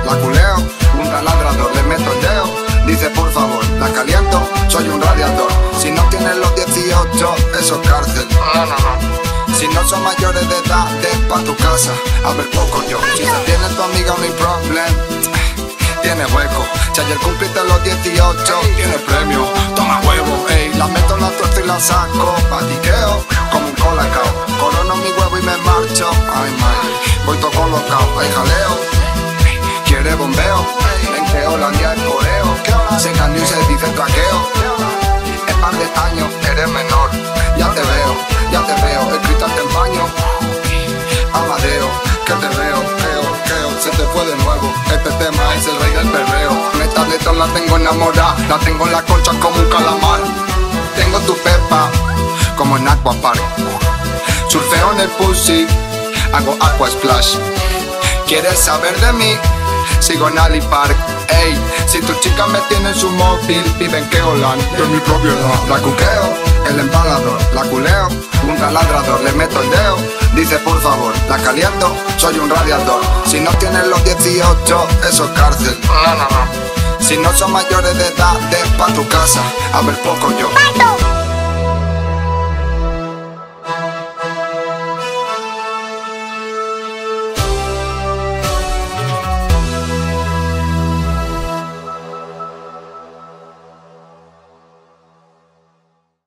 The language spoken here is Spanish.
la culeo, un taladrador, le meto el dedo. Dice por favor, la caliento, soy un radiador. Si no tienes los 18, eso es cárcel. No. Si no son mayores de edad, pa' tu casa, a ver poco yo. Si se tiene tu amiga, no hay problem, tiene hueco. Si ayer cumpliste los 18, tiene premio. Toma huevo, ey, la meto en la torta y la saco. Patiqueo, como un colacao. Corono mi huevo y me marcho. Ay, madre, voy todo colocado. Ay, jaleo, quiere bombeo. En que Holandia es coreo. Se cambió y se dice traqueo. En par de años eres menor. Ya te veo, el cristal te empaño. Amadeo, que te veo, creo, se te fue de nuevo. Este tema es el rey del perreo. Esta letra la tengo enamorada, la tengo en la concha como un calamar. Tengo tu pepa, como en Aquapark. Surfeo en el pussy, hago aqua splash. ¿Quieres saber de mí? Sigo en Ali Park. Ey, si tu chica me tiene en su móvil, vive en Keolan, de mi propiedad. La cuqueo, el empalador, la culeo, un taladrador, le meto el dedo. Dice por favor, la caliento, soy un radiador. Si no tienes los 18, eso es cárcel. No. Si no son mayores de edad, pa' tu casa, a ver poco yo.